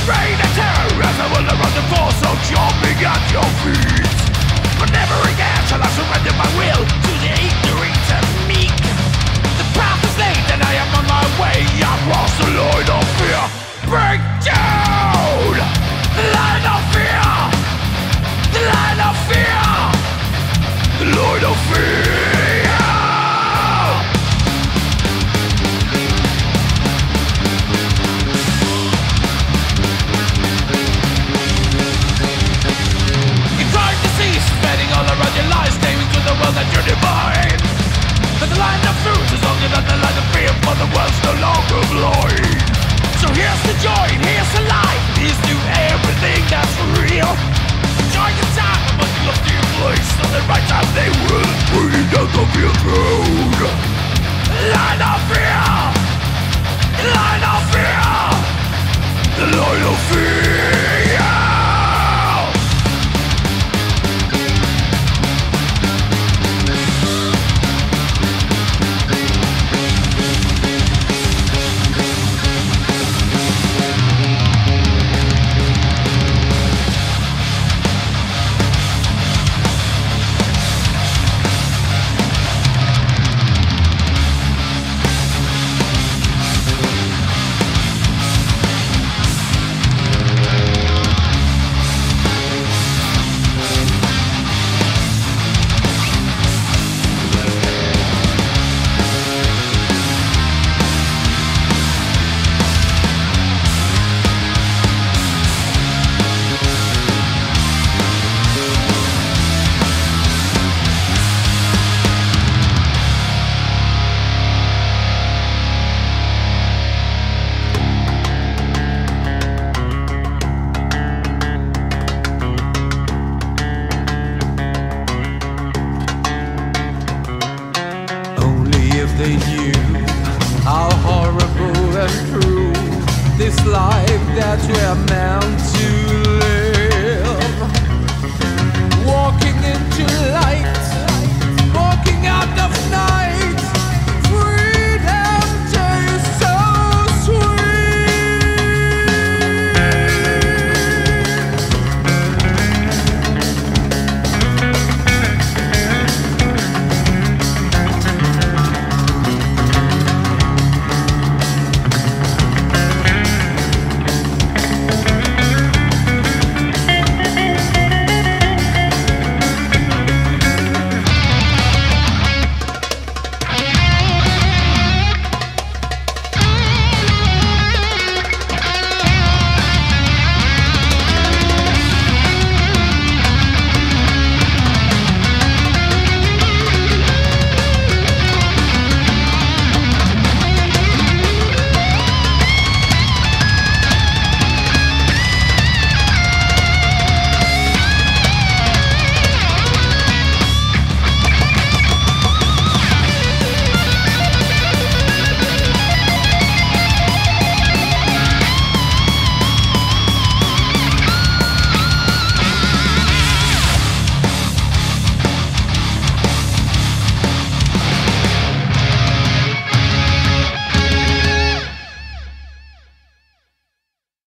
reign of terror as I will around the force of jumping at your feet. But never again shall I surrender my will to the ignorant and meek. The path is laid and I am on my way across the line of fear. Break down the line of fear. The line of fear. The line of fear. All around your lies, naming to the world that you're divine. But the line of truth is longer than the line of fear, for the world's no longer blind. So here's the joy, and here's the light. Here's to everything that's real. Joy the time, and must be left to your place. So the right time they will bring down the fear throne. Line of fear. Line of fear. The line of fear. They knew how horrible and cruel this life that we're meant